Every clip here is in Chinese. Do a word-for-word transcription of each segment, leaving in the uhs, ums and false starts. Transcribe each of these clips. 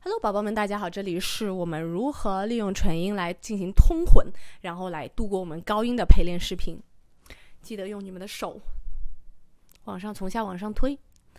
Hello， 宝宝们，大家好，这里是我们如何利用唇音来进行通混，然后来度过我们高音的陪练视频。记得用你们的手往上，从下往上推。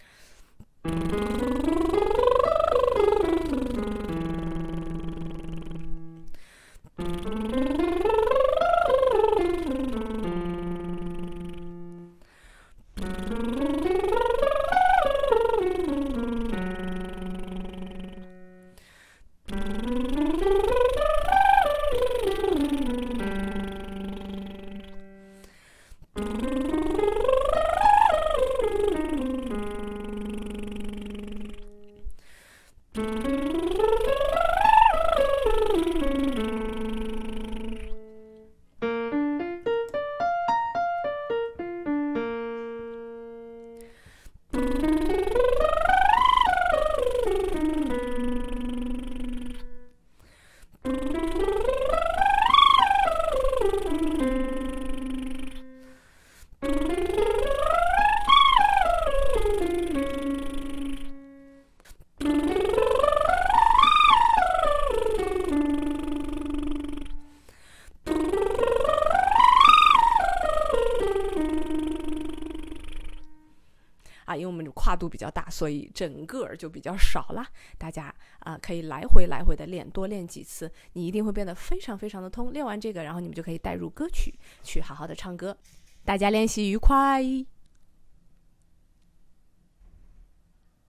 啊，因为我们跨度比较大，所以整个就比较少啦。大家啊、呃，可以来回来回的练，多练几次，你一定会变得非常非常的通。练完这个，然后你们就可以带入歌曲去好好的唱歌。大家练习愉快。